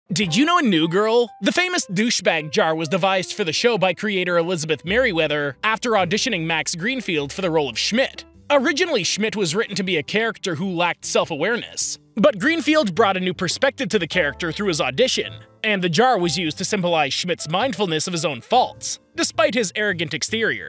Did you know a New Girl? The famous Douchebag Jar was devised for the show by creator Elizabeth Meriwether after auditioning Max Greenfield for the role of Schmidt. Originally, Schmidt was written to be a character who lacked self-awareness, but Greenfield brought a new perspective to the character through his audition, and the jar was used to symbolize Schmidt's mindfulness of his own faults, despite his arrogant exterior.